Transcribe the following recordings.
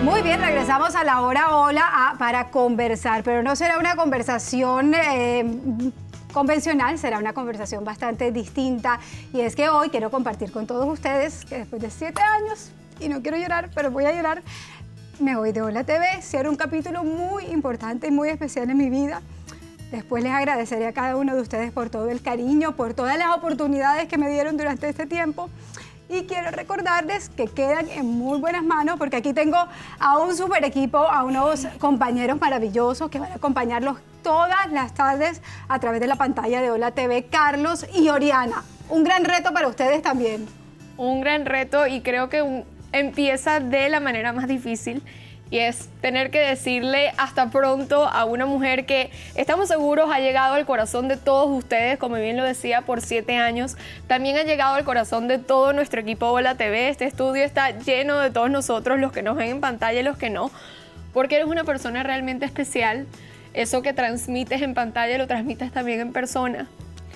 Muy bien, regresamos a la hora hola para conversar, pero no será una conversación convencional, será una conversación bastante distinta. Y es que hoy quiero compartir con todos ustedes que después de 7 años, y no quiero llorar, pero voy a llorar, me voy de Hola TV. Será un capítulo muy importante y muy especial en mi vida. Después les agradeceré a cada uno de ustedes por todo el cariño, por todas las oportunidades que me dieron durante este tiempo. Y quiero recordarles que quedan en muy buenas manos porque aquí tengo a un super equipo, a unos compañeros maravillosos que van a acompañarlos todas las tardes a través de la pantalla de Hola TV, Carlos y Oriana. Un gran reto para ustedes también. Un gran reto y creo que empieza de la manera más difícil. Y es tener que decirle hasta pronto a una mujer que estamos seguros ha llegado al corazón de todos ustedes, como bien lo decía, por 7 años. También ha llegado al corazón de todo nuestro equipo Hola TV. Este estudio está lleno de todos nosotros, los que nos ven en pantalla y los que no, porque eres una persona realmente especial. Eso que transmites en pantalla lo transmites también en persona.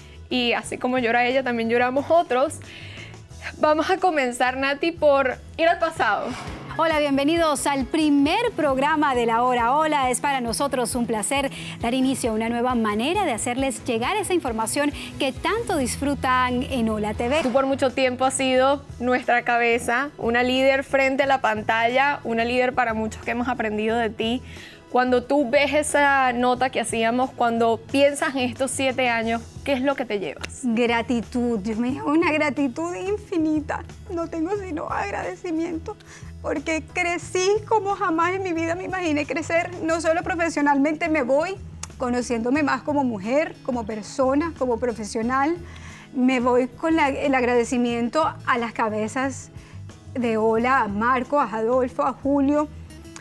Y así como llora ella, también lloramos otros. Vamos a comenzar, Nati, por ir al pasado. Hola, bienvenidos al primer programa de la hora hola. Es para nosotros un placer dar inicio a una nueva manera de hacerles llegar esa información que tanto disfrutan en Hola TV. Tú por mucho tiempo has sido nuestra cabeza, una líder frente a la pantalla, una líder para muchos que hemos aprendido de ti. Cuando tú ves esa nota que hacíamos, cuando piensas en estos 7 años, ¿qué es lo que te llevas? Gratitud, Dios mío, una gratitud infinita. No tengo sino agradecimiento, porque crecí como jamás en mi vida me imaginé crecer. No solo profesionalmente, me voy conociéndome más como mujer, como persona, como profesional. Me voy con el agradecimiento a las cabezas de Hola, a Marco, a Adolfo, a Julio,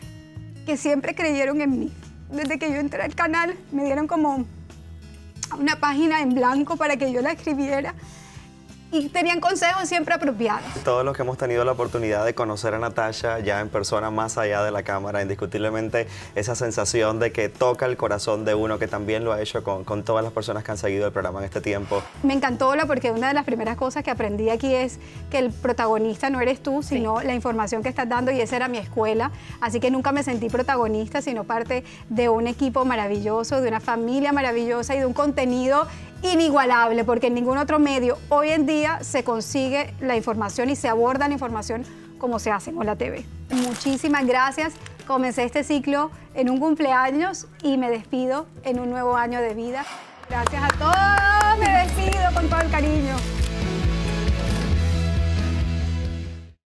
que siempre creyeron en mí. Desde que yo entré al canal me dieron como una página en blanco para que yo la escribiera y tenían consejos siempre apropiados. Todos los que hemos tenido la oportunidad de conocer a Natasha ya en persona, más allá de la cámara, indiscutiblemente esa sensación de que toca el corazón de uno, que también lo ha hecho con todas las personas que han seguido el programa en este tiempo. Me encantó porque una de las primeras cosas que aprendí aquí es que el protagonista no eres tú, sino la información que estás dando, y esa era mi escuela. Así que nunca me sentí protagonista, sino parte de un equipo maravilloso, de una familia maravillosa y de un contenido inigualable, porque en ningún otro medio hoy en día se consigue la información y se aborda la información como se hace en Hola TV. Muchísimas gracias. Comencé este ciclo en un cumpleaños y me despido en un nuevo año de vida. Gracias a todos, me despido con todo el cariño.